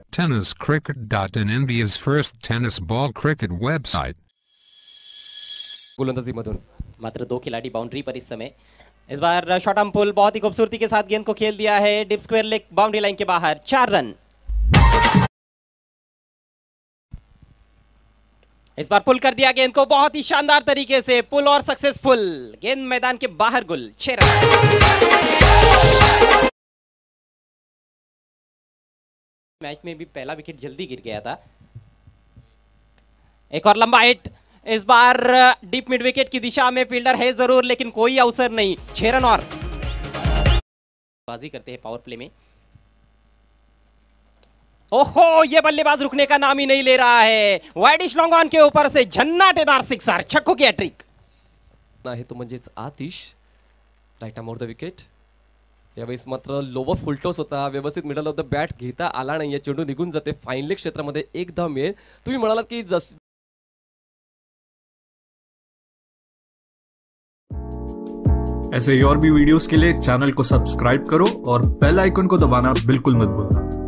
Tenniscricket.in, India's first tennis ball cricket website. गोलंदाजी मधून मात्र 2 खिलाड़ी बाउंड्री पर इस समय। इस बार शॉट आर्म पुल बहुत ही खूबसूरती के साथ गेंद को खेल दिया है deep square leg boundary line के बाहर। 4 रन। इस बार पुल कर दिया गेंद को बहुत ही शानदार तरीके से, पुल और सक्सेसफुल। गेंद मैदान के बाहर गुल। 6 रन। मैच में भी पहला विकेट जल्दी गिर गया था। एक और लंबा हिट। इस बार डीप मिड विकेट की दिशा में फील्डर है जरूर, लेकिन कोई अवसर नहीं। 6 रन और बाजी करते हैं पावर प्ले में। ओहो, ये बल्लेबाज रुकने का नाम ही नहीं ले रहा है। वाइडिश लॉन्ग ऑन के ऊपर से झन्नाटेदार सिक्सर, छक्कों की हैट्रिक आहे तो म्हणजेच Atish right arm over the wicket. यावेळेस मात्र लोवर फुलटॉस होता, व्यवस्थित मिडल ऑफ द बॅट घेता आला नाहीये, चेंडू निघून जाते फाईन लेग क्षेत्रामध्ये। एक धाव मिळेल। तुम्ही म्हणालात की ऐसे और भी वीडियोस के लिए चैनल को सब्सक्राइब करो और बेल आइकन को दबाना बिल्कुल मत भूलना।